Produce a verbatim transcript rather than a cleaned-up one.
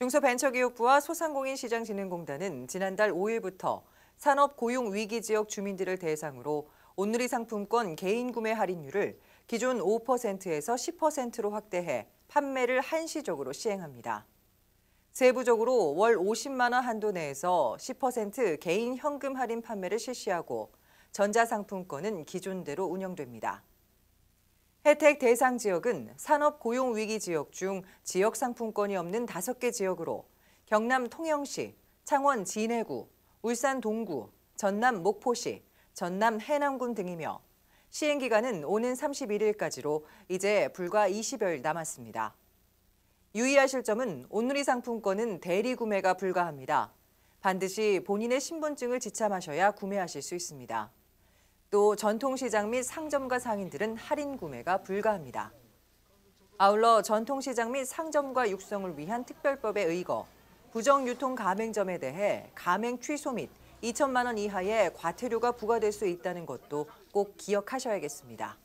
중소벤처기업부와 소상공인시장진흥공단은 지난달 오일부터 산업고용위기지역 주민들을 대상으로 온누리 상품권 개인 구매 할인율을 기존 오 퍼센트에서 십 퍼센트로 확대해 판매를 한시적으로 시행합니다. 세부적으로 월 오십만 원 한도 내에서 십 퍼센트 개인 현금 할인 판매를 실시하고 전자상품권은 기존대로 운영됩니다. 혜택 대상 지역은 산업고용위기 지역 중 지역 상품권이 없는 다섯 개 지역으로 경남 통영시, 창원 진해구, 울산 동구, 전남 목포시, 전남 해남군 등이며 시행기간은 오는 삼십일 일까지로 이제 불과 이십여일 남았습니다. 유의하실 점은 온누리 상품권은 대리 구매가 불가합니다. 반드시 본인의 신분증을 지참하셔야 구매하실 수 있습니다. 또 전통시장 및 상점가 상인들은 할인 구매가 불가합니다. 아울러 전통시장 및 상점가 육성을 위한 특별법에 의거 부정유통 가맹점에 대해 가맹 취소 및 이천만 원 이하의 과태료가 부과될 수 있다는 것도 꼭 기억하셔야겠습니다.